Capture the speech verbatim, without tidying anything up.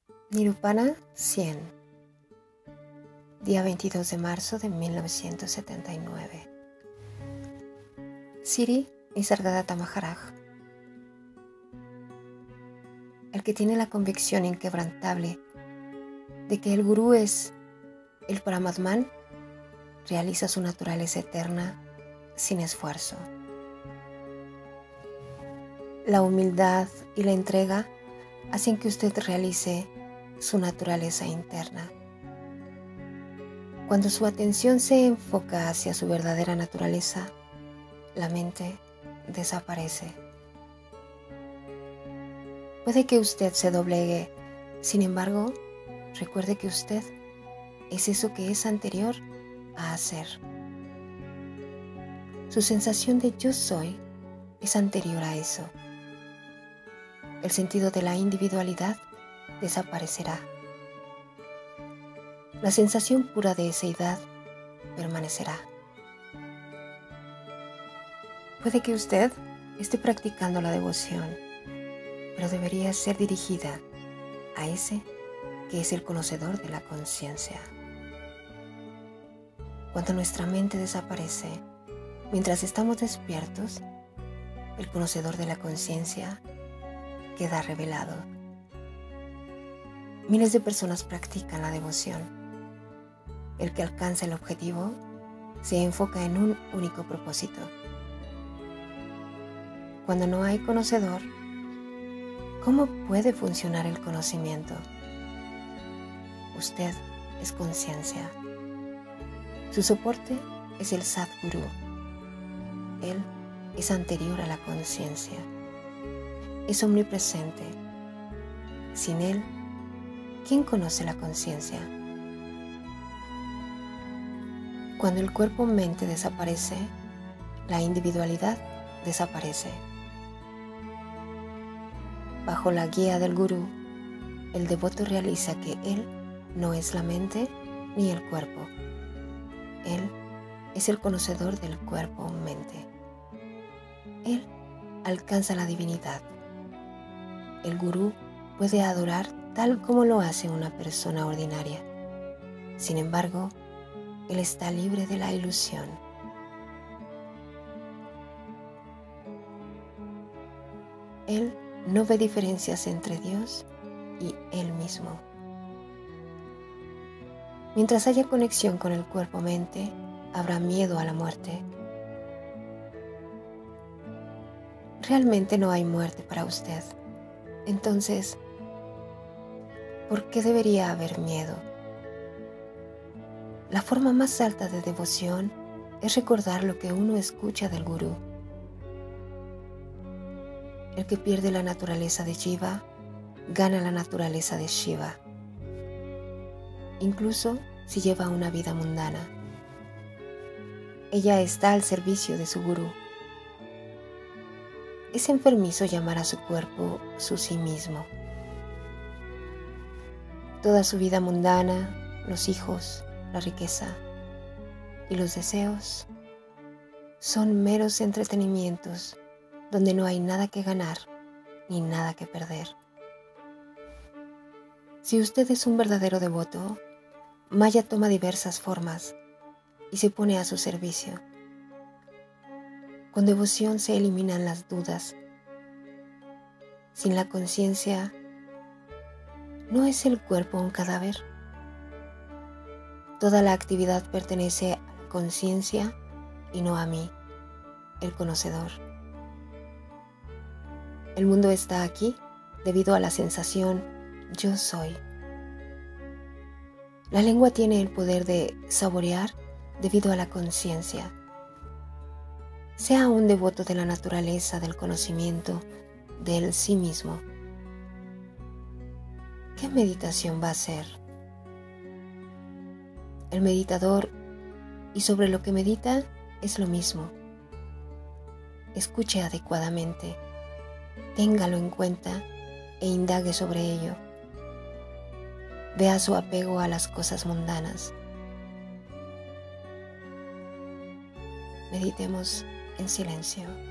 Nirupana cien, día veintidós de marzo de mil novecientos setenta y nueve. Sri Nisargadatta Maharaj. El que tiene la convicción inquebrantable de que el Gurú es el Paramatman, realiza su naturaleza eterna sin esfuerzo. La humildad y la entrega hacen que usted realice su naturaleza interna. Cuando su atención se enfoca hacia su verdadera naturaleza, la mente desaparece. Puede que usted se doblegue, sin embargo, recuerde que usted es eso que es anterior a hacer. Su sensación de yo soy es anterior a eso. El sentido de la individualidad desaparecerá. La sensación pura de eseidad permanecerá. Puede que usted esté practicando la devoción, pero debería ser dirigida a ese que es el conocedor de la conciencia. Cuando nuestra mente desaparece, mientras estamos despiertos, el conocedor de la conciencia queda revelado. Miles de personas practican la devoción. El que alcanza el objetivo se enfoca en un único propósito. Cuando no hay conocedor, ¿cómo puede funcionar el conocimiento? Usted es conciencia. Su soporte es el Sadguru. Él es anterior a la conciencia. Es omnipresente. Sin él, ¿quién conoce la conciencia? Cuando el cuerpo-mente desaparece, la individualidad desaparece. Bajo la guía del Gurú, el devoto realiza que él no es la mente ni el cuerpo. Él es el conocedor del cuerpo-mente. Él alcanza la divinidad. El Gurú puede adorar tal como lo hace una persona ordinaria. Sin embargo, él está libre de la ilusión. Él no ve diferencias entre Dios y él mismo. Mientras haya conexión con el cuerpo-mente, habrá miedo a la muerte. Realmente no hay muerte para usted. Entonces, ¿por qué debería haber miedo? La forma más alta de devoción es recordar lo que uno escucha del Gurú. El que pierde la naturaleza de Jiva, gana la naturaleza de Shiva. Incluso si lleva una vida mundana. Ella está al servicio de su Gurú. Es enfermizo llamar a su cuerpo su sí mismo. Toda su vida mundana, los hijos, la riqueza y los deseos son meros entretenimientos donde no hay nada que ganar ni nada que perder. Si usted es un verdadero devoto, Maya toma diversas formas y se pone a su servicio. Con devoción se eliminan las dudas. Sin la conciencia, ¿no es el cuerpo un cadáver? Toda la actividad pertenece a la conciencia y no a mí, el conocedor. El mundo está aquí debido a la sensación yo soy. La lengua tiene el poder de saborear debido a la conciencia. Sea un devoto de la naturaleza del conocimiento del sí mismo. ¿Qué meditación va a hacer? El meditador y sobre lo que medita es lo mismo. Escuche adecuadamente, téngalo en cuenta e indague sobre ello. Vea su apego a las cosas mundanas. Meditemos en silencio.